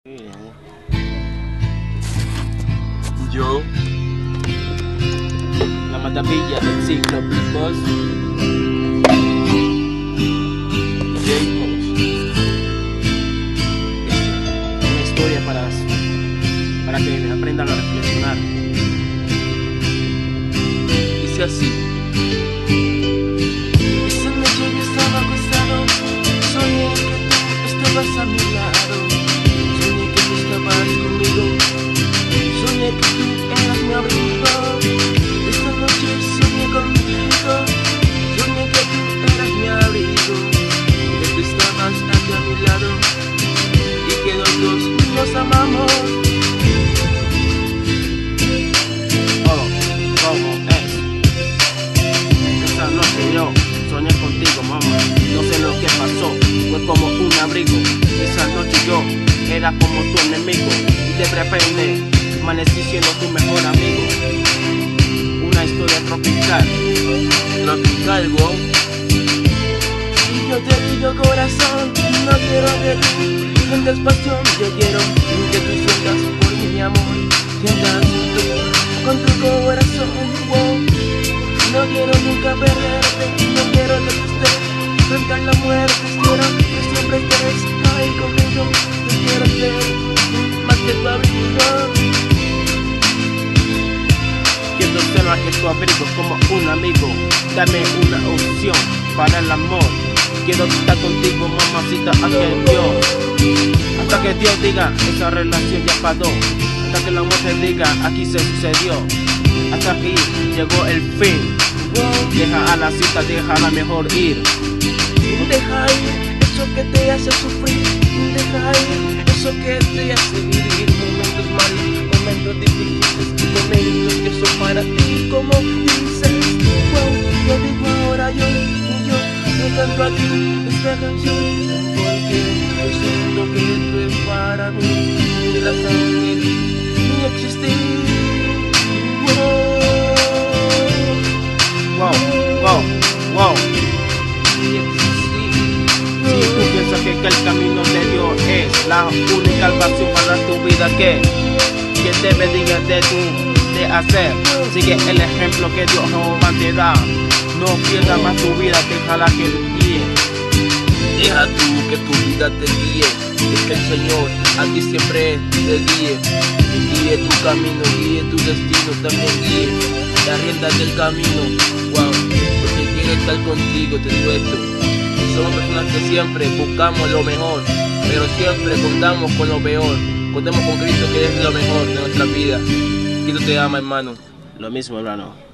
Yo, la maravilla del siglo Big Boss, Jacob, una historia para que aprendan a reflexionar. dice así. Esa noche yo estaba acostado, soñé que tú estabas a mi lado, soñé que tú estabas conmigo, soñé que tú eras mi abrigo. Esta noche soñé contigo, soñé que tú eras mi abrigo, que tú estabas aquí a mi lado y que los dos nos amamos. ¿Cómo es? Esa noche yo soñé contigo, mamá. No sé lo que pasó, fue como un abrigo. Esa noche yo era como tu enemigo y de repente amanecí siendo tu mejor amigo. Una historia tropical. Tropical, wow. Y yo te digo, corazón, no quiero que tú sientas pasión, yo quiero que tú sientas por mi amor, sientas tú con tu corazón, wow. No quiero nunca perderte, no quiero que tú estés frente a la muerte, quiero que siempre estés ahí conmigo, yo quiero ser más que tu abrigo. Quiero ser más que tu abrigo, como un amigo. Dame una opción para el amor. Quiero estar contigo, mamacita, hasta que Dios diga, esa relación ya paró. Hasta que la muerte diga, aquí se sucedió. Hasta aquí llegó el fin. Deja a la cita, déjala mejor ir. Deja ir eso que te hace sufrir, deja ir eso que te hace vivir momentos malos, momentos difíciles, momentos que son para ti, como dices. Wow, yo digo ahora yo canto a ti esta canción, porque yo siento que tú eres para mí, la sangre, mi existir. Wow. Si tú piensas que el camino de Dios es la única salvación para tu vida, que debe de hacer? Sigue el ejemplo que Dios Jehová te da. No pierdas más tu vida, déjala que guíe. Deja tú que tu vida te guíe, que el Señor a ti siempre te guíe. Guíe tu camino, guíe tu destino, también guíe las riendas del camino. Wow, porque quiero estar contigo, te digo esto. Somos personas que siempre buscamos lo mejor, pero siempre contamos con lo peor. Contemos con Cristo, que es lo mejor de nuestra vida. Cristo te ama, hermano. Lo mismo, hermano.